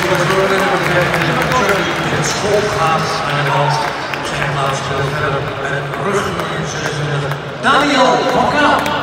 Het school gaat naar de kant. Zijn plaats speelt verder met rug nummer 26. Daniel van Kaap.